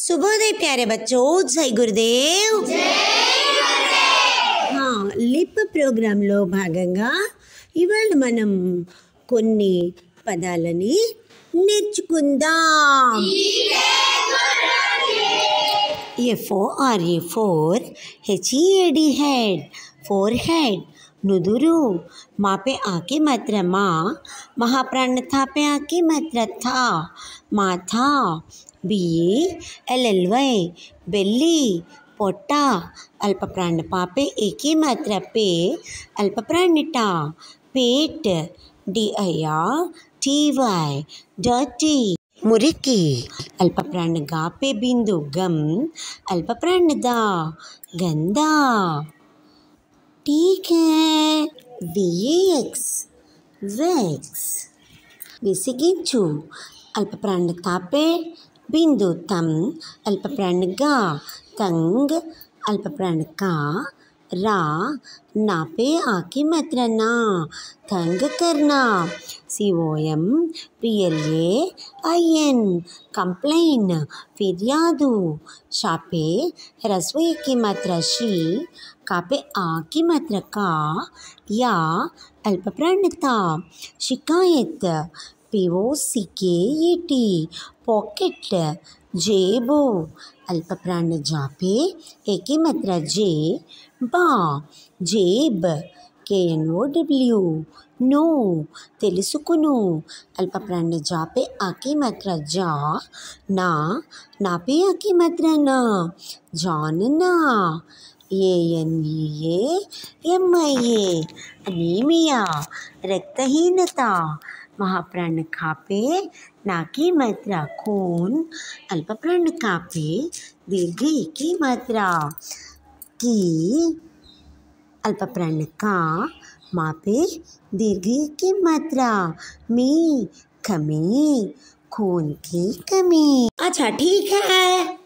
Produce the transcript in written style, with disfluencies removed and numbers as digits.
శుభోదయ ప్యారే బచ్చో, జై గురుదేవ్. లిప్ ప్రోగ్రాంలో భాగంగా ఇవాళ మనం కొన్ని పదాలని నేర్చుకుందాం. FOR HEAD head, forehead, నుదురు. మాపే ఆకి మాత్ర మా, మహాప్రాణ థాపే ఆకి మాత్ర థా, మాథా. BELLY బెల్లి, పొట్ట. అల్పప్రాణ పాపే ఏకీ మాత్ర పే, అల్పప్రాణిట. పేట్. DIRTY డర్టీ, మురికి. అల్పప్రాణ గాపే బిందు గమ్, అల్పప్రాణ దా, గందా. ठीक है. VAX wax, విసిగించు. అల్పప్రాణ తాపే బిందు తం, అల్పప్రాణ గా, తంగ్. అల్పప్రాణ కా, రా. నాపే ఆకి మాత్ర నా, तंग करना. COMPLAIN complain, फिर्यादु. शापे रसोई की मात्रा शी, कापे आ की मात्रा का, या. अल्पप्राणता, शिकायत. POCKET pocket, जेबु. अल्पप्राण जापे एकी मात्रा जे, बा, जेब. KNOW no, తెలుసుకును. అల్పప్రాణ జాపే ఆకి మాత్ర జా, నా. నాపే ఆకి మాత్ర నా, జాననా. ANEA అనీమియా, రక్తహీనత. మహాప్రాణ खापे नाकी मात्रा खून, अल्पप्राण कापे दीर्घ की मात्रा की. अल्पप्राण का, मापे दीर्घ की मात्रा मी, कमी. खून की कमी. अच्छा ठीक है.